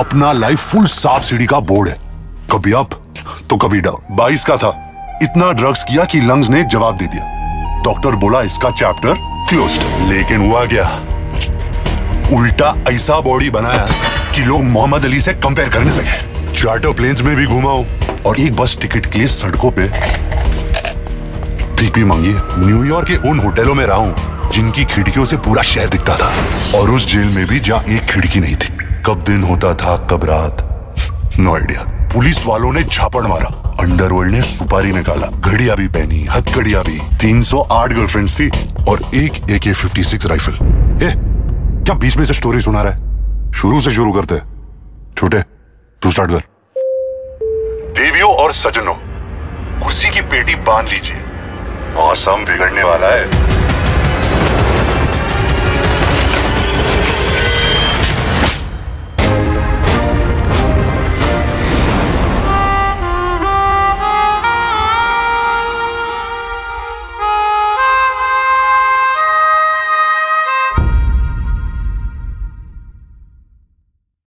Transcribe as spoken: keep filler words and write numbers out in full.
अपना life full सांप सीढ़ी का बोर्ड है, कभी अप तो कभी डाउन। बाईस का था, इतना ड्रग्स किया कि लंग्स ने जवाब दे दिया। डॉक्टर बोला इसका चैप्टर क्लोज्ड। लेकिन हुआ क्या, उल्टा ऐसा बॉडी बनाया कि लोग मोहम्मद अली से कंपेयर करने लगे। चार्टर प्लेन्स में भी घूमा हूं और एक बस टिकट के लिए सड़कों पे भीख भी मांगी है। न्यूयॉर्क के उन होटलों में रहा हूं जिनकी खिड़कियों से पूरा शहर दिखता था, और उस जेल में भी जहां एक खिड़की नहीं थी। कब दिन होता था कब रात, नो आइडिया। पुलिस वालों ने झापड़ मारा, अंडरवर्ल्ड ने सुपारी निकाला, घड़ियां भी पहनी, हथकड़ियां भी। तीन सौ आठ गर्लफ्रेंड्स थी और एक ए के फिफ्टी सिक्स राइफल। ए, क्या बीच में से स्टोरी सुना रहा है? शुरू से शुरू करते हैं। छोटे, तू स्टार्ट कर। देवियों और सजनों, कुर्सी की पेटी बांध लीजिए, मौसम बिगड़ने वाला है।